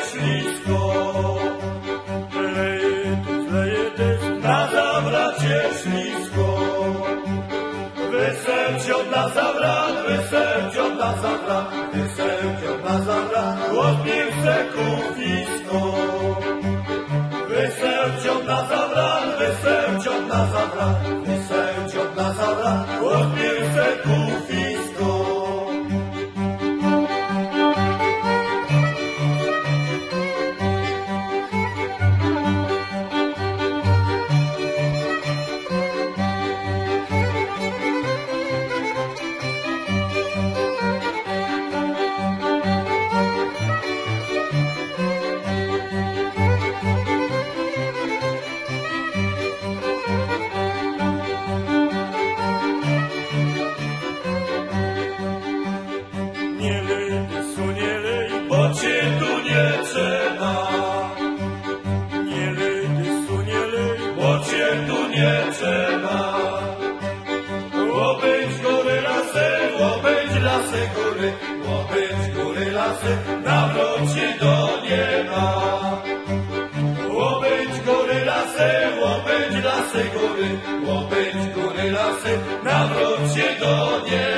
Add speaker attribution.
Speaker 1: ślisko. Leje też, na zawracie ślisko. Weselcio na zawrat, weselcio na zawrat, weselcio na zawrat, chłopnie se kufisko. Weselcio na zawrat, weselcio na zawrat, weselcio na zawrat, chłopnie se kufisko. Nie lej, tysu nie lej, bo cię tu nie trzeba. Nie lej, tysu nie lej, bo cię tu nie trzeba. Łobędź góry lasy, łobędź lasy góry, łobędź góry lasy, nawróć się do nieba. Łobędź góry lasy, łobędź lasy góry, łobędź góry lasy, nawróć się do nieba.